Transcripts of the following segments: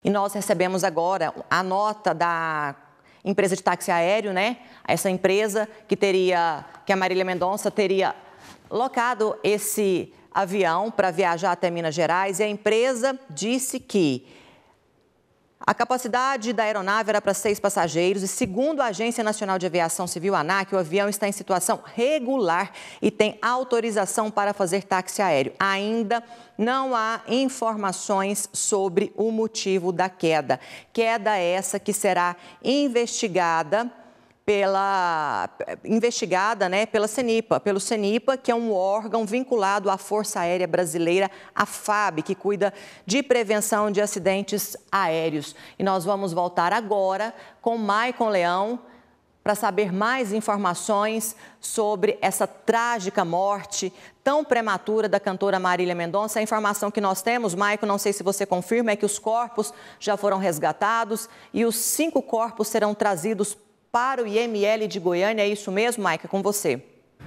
E nós recebemos agora a nota da empresa de táxi aéreo, né? Essa empresa que a Marília Mendonça teria locado esse avião para viajar até Minas Gerais, e a empresa disse que a capacidade da aeronave era para 6 passageiros e, segundo a Agência Nacional de Aviação Civil, ANAC, o avião está em situação regular e tem autorização para fazer táxi aéreo. Ainda não há informações sobre o motivo da queda. Queda essa que será investigada pelo CENIPA, que é um órgão vinculado à Força Aérea Brasileira, a FAB, que cuida de prevenção de acidentes aéreos. E nós vamos voltar agora com Maicon Leão para saber mais informações sobre essa trágica morte tão prematura da cantora Marília Mendonça. A informação que nós temos, Maicon, não sei se você confirma, é que os corpos já foram resgatados e os 5 corpos serão trazidos para o IML de Goiânia. É isso mesmo, Maicon? É com você.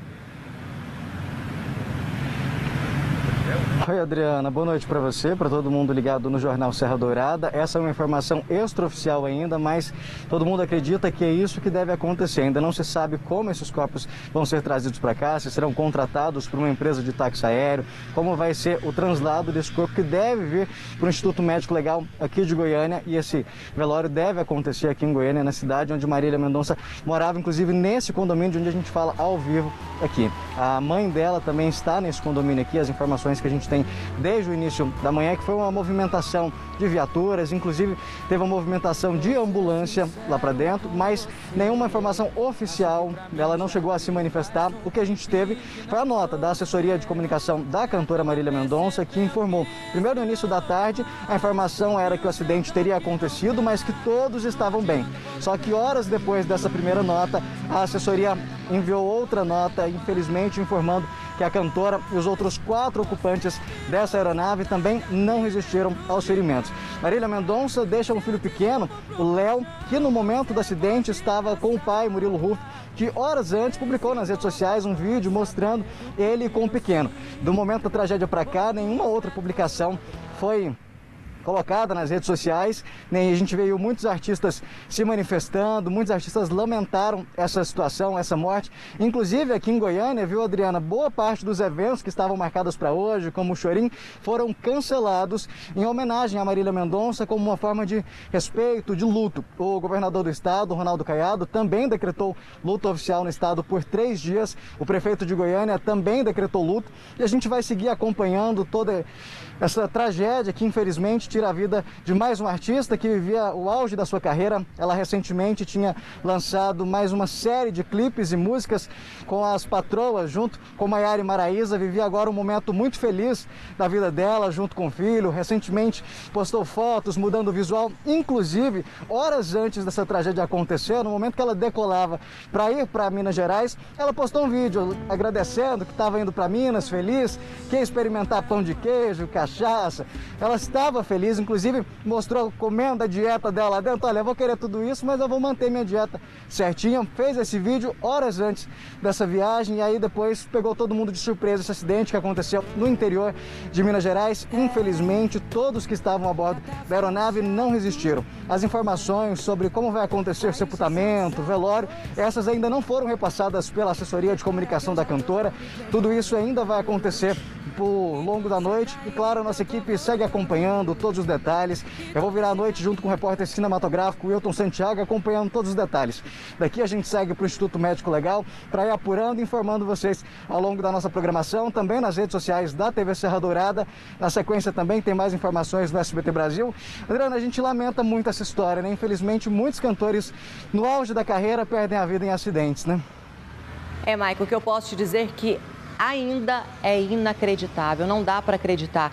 Oi, Adriana. Boa noite para você, para todo mundo ligado no Jornal Serra Dourada. Essa é uma informação extraoficial ainda, mas todo mundo acredita que é isso que deve acontecer. Ainda não se sabe como esses corpos vão ser trazidos para cá, se serão contratados por uma empresa de táxi aéreo, como vai ser o translado desse corpo, que deve vir para o Instituto Médico Legal aqui de Goiânia. E esse velório deve acontecer aqui em Goiânia, na cidade onde Marília Mendonça morava, inclusive nesse condomínio de onde a gente fala ao vivo aqui. A mãe dela também está nesse condomínio aqui. As informações que a gente tem desde o início da manhã, que foi uma movimentação de viaturas, inclusive teve uma movimentação de ambulância lá para dentro, mas nenhuma informação oficial, ela não chegou a se manifestar. O que a gente teve foi a nota da assessoria de comunicação da cantora Marília Mendonça, que informou, primeiro no início da tarde, a informação era que o acidente teria acontecido, mas que todos estavam bem. Só que horas depois dessa primeira nota, a assessoria enviou outra nota, infelizmente informando que a cantora e os outros 4 ocupantes dessa aeronave também não resistiram aos ferimentos. Marília Mendonça deixa um filho pequeno, o Léo, que no momento do acidente estava com o pai, Murilo Ruff, que horas antes publicou nas redes sociais um vídeo mostrando ele com o pequeno. Do momento da tragédia para cá, nenhuma outra publicação foi colocada nas redes sociais, nem a gente veio muitos artistas se manifestando, muitos artistas lamentaram essa situação, essa morte. Inclusive aqui em Goiânia, viu, Adriana, boa parte dos eventos que estavam marcados para hoje, como o Chorim, foram cancelados em homenagem a Marília Mendonça, como uma forma de respeito, de luto. O governador do estado, Ronaldo Caiado, também decretou luto oficial no estado por 3 dias. O prefeito de Goiânia também decretou luto, e a gente vai seguir acompanhando toda essa tragédia que infelizmente tira a vida de mais um artista que vivia o auge da sua carreira. Ela recentemente tinha lançado mais uma série de clipes e músicas com as patroas, junto com Maiara e Maraísa. Vivia agora um momento muito feliz da vida dela, junto com o filho. Recentemente postou fotos mudando o visual, inclusive horas antes dessa tragédia acontecer, no momento que ela decolava para ir para Minas Gerais, ela postou um vídeo agradecendo que estava indo para Minas, feliz, que ia experimentar pão de queijo, cachaça. Ela estava feliz, inclusive mostrou comendo a dieta dela lá dentro. Olha, eu vou querer tudo isso, mas eu vou manter minha dieta certinha. Fez esse vídeo horas antes dessa viagem, e aí depois pegou todo mundo de surpresa esse acidente que aconteceu no interior de Minas Gerais. Infelizmente, todos que estavam a bordo da aeronave não resistiram. As informações sobre como vai acontecer o sepultamento, o velório, essas ainda não foram repassadas pela assessoria de comunicação da cantora. Tudo isso ainda vai acontecer por longo da noite, e claro, a nossa equipe segue acompanhando todos os detalhes. Eu vou virar a noite junto com o repórter cinematográfico Wilton Santiago, acompanhando todos os detalhes. Daqui a gente segue para o Instituto Médico Legal para ir apurando e informando vocês ao longo da nossa programação, também nas redes sociais da TV Serra Dourada. Na sequência também tem mais informações no SBT Brasil. Adriana, a gente lamenta muito essa história, né? Infelizmente, muitos cantores no auge da carreira perdem a vida em acidentes, né? Maicon, o que eu posso te dizer que ainda é inacreditável, não dá para acreditar.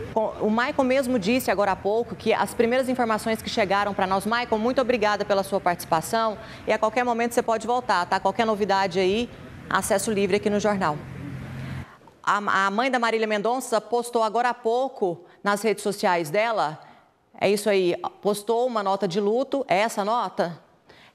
O Maicon mesmo disse agora há pouco que as primeiras informações que chegaram para nós... Maicon, muito obrigada pela sua participação, e a qualquer momento você pode voltar, tá? Qualquer novidade aí, acesso livre aqui no jornal. A mãe da Marília Mendonça postou agora há pouco nas redes sociais dela, é isso aí, postou uma nota de luto, é essa nota?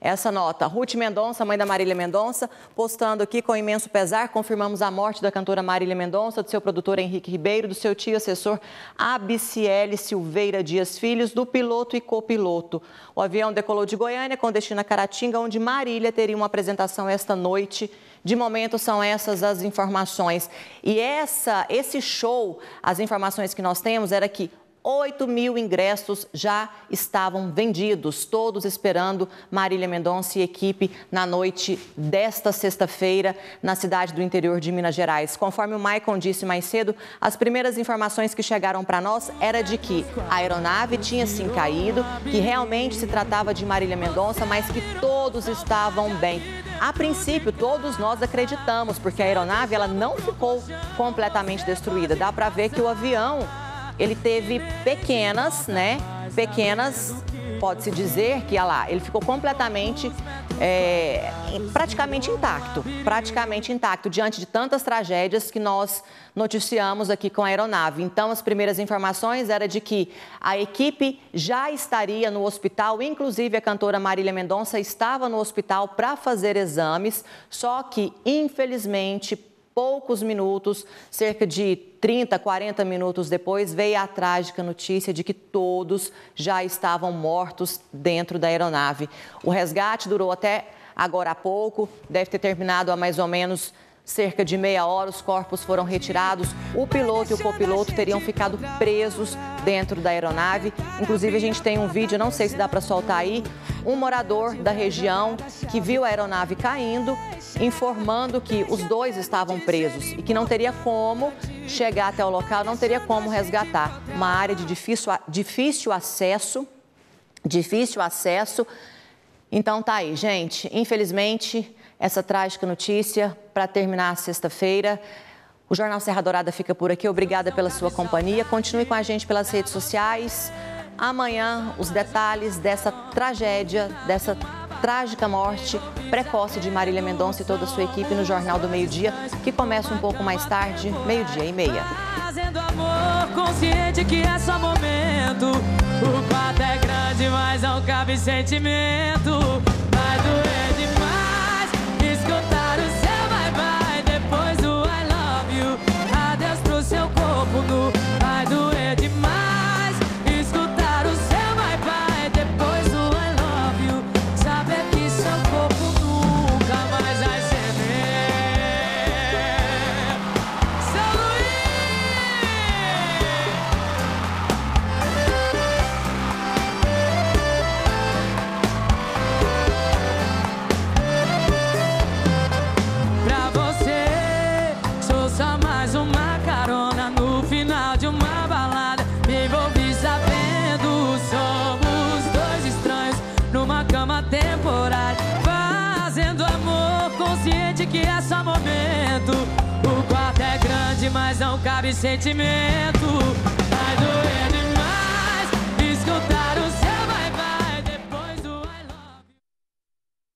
essa nota. Ruth Mendonça, mãe da Marília Mendonça, postando aqui: com imenso pesar, confirmamos a morte da cantora Marília Mendonça, do seu produtor Henrique Ribeiro, do seu tio assessor Abiciele Silveira Dias Filhos, do piloto e copiloto. O avião decolou de Goiânia com destino a Caratinga, onde Marília teria uma apresentação esta noite. De momento, são essas as informações. E esse show, as informações que nós temos era que 8.000 ingressos já estavam vendidos, todos esperando Marília Mendonça e equipe na noite desta sexta-feira na cidade do interior de Minas Gerais. Conforme o Maicon disse mais cedo, as primeiras informações que chegaram para nós era de que a aeronave tinha sim caído, que realmente se tratava de Marília Mendonça, mas que todos estavam bem. A princípio, todos nós acreditamos, porque a aeronave ela não ficou completamente destruída. Dá para ver que o avião ele teve pequenas, pode-se dizer que, olha lá, ele ficou completamente, praticamente intacto, diante de tantas tragédias que nós noticiamos aqui com a aeronave. Então, as primeiras informações eram de que a equipe já estaria no hospital, inclusive a cantora Marília Mendonça estava no hospital para fazer exames, só que, infelizmente, poucos minutos, cerca de 30, 40 minutos depois, veio a trágica notícia de que todos já estavam mortos dentro da aeronave. O resgate durou até agora há pouco, deve ter terminado há mais ou menos cerca de meia hora. Os corpos foram retirados. O piloto e o copiloto teriam ficado presos dentro da aeronave. Inclusive, a gente tem um vídeo, não sei se dá para soltar aí, um morador da região que viu a aeronave caindo, informando que os dois estavam presos e que não teria como chegar até o local, não teria como resgatar. Uma área de difícil acesso. Então tá aí, gente. Infelizmente, essa trágica notícia para terminar a sexta-feira. O Jornal Serra Dourada fica por aqui. Obrigada pela sua companhia. Continue com a gente pelas redes sociais. Amanhã, os detalhes dessa tragédia, dessa trágica morte precoce de Marília Mendonça e toda a sua equipe no Jornal do Meio-Dia, que começa um pouco mais tarde, 12:30. Fazendo amor, consciente que é só momento. O quarto é grande, mas não cabe sentimento. Vai doer demais escutar o seu bye-bye depois do I love you. Adeus pro seu corpo nu. Vai doer demais escutar o seu bye-bye depois do I love you. Saber que seu corpo nunca mais vai ser meu. São Luís! Pra você, sou só mais uma carona no final de uma balada. Me envolvi sabendo, somos dois estranhos numa cama temporária. Fazendo amor, consciente que é só momento. O quarto é grande, mas não cabe sentimento. Vai doer